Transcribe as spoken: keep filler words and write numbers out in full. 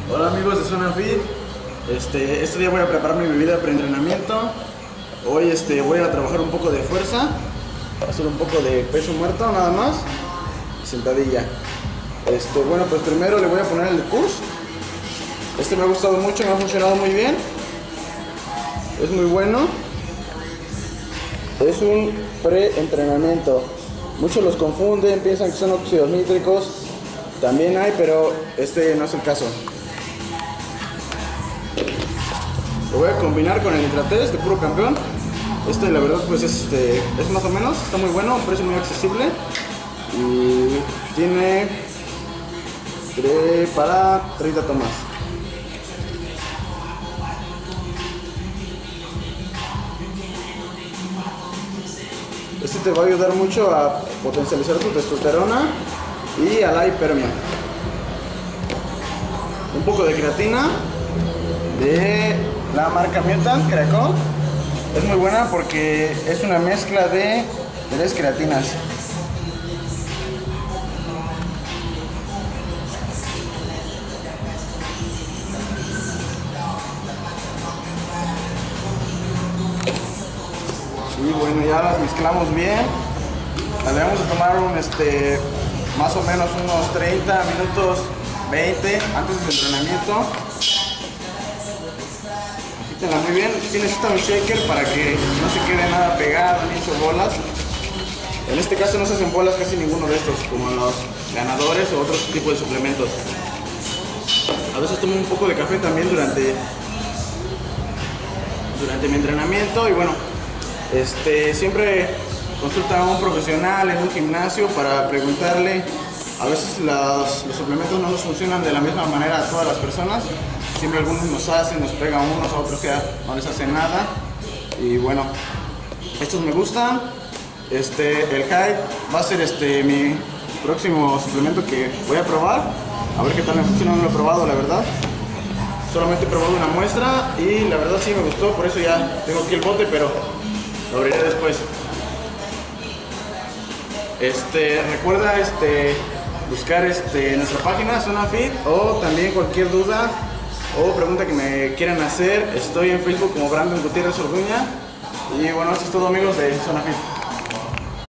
Hola amigos de Zona Fit. Este, este día voy a preparar mi bebida de preentrenamiento. Hoy este, voy a trabajar un poco de fuerza, hacer un poco de peso muerto nada más, sentadilla. Este, bueno, pues primero le voy a poner el curso. Este me ha gustado mucho, me ha funcionado muy bien. Es muy bueno. Es un preentrenamiento. Muchos los confunden, piensan que son óxidos nítricos. También hay, pero este no es el caso. Lo voy a combinar con el Intratest de Puro Campeón. Este la verdad pues es, este, es más o menos, está muy bueno, un precio muy accesible. Y tiene para treinta tomas. Este te va a ayudar mucho a potencializar tu testosterona y a la hipermia. Un poco de creatina de la marca Mutant Creacol. Es muy buena porque es una mezcla de tres creatinas. Y bueno, ya las mezclamos bien. Las debemos de tomar un, este, más o menos unos treinta minutos, veinte antes del entrenamiento. Agítenla muy bien. Sí necesita un shaker para que no se quede nada pegado ni hecho bolas. En este caso no se hacen bolas casi ninguno de estos, como los ganadores o otros tipos de suplementos. A veces tomo un poco de café también durante, durante mi entrenamiento y bueno, este, siempre consulta a un profesional en un gimnasio para preguntarle. A veces los, los suplementos no nos funcionan de la misma manera a todas las personas. Siempre algunos nos hacen, nos pegan unos, a otros ya no les hace nada. Y bueno, estos me gustan. Este, el Hype va a ser este, mi próximo suplemento que voy a probar. A ver qué tal me funciona, no lo he probado la verdad. Solamente he probado una muestra y la verdad sí me gustó, por eso ya tengo aquí el bote, pero lo abriré después. Este, recuerda este, buscar este, nuestra página Zona Fit, o también cualquier duda o pregunta que me quieran hacer. Estoy en Facebook como Brandon Gutiérrez Orduña. Y bueno, esto es todo amigos de Zona Fit.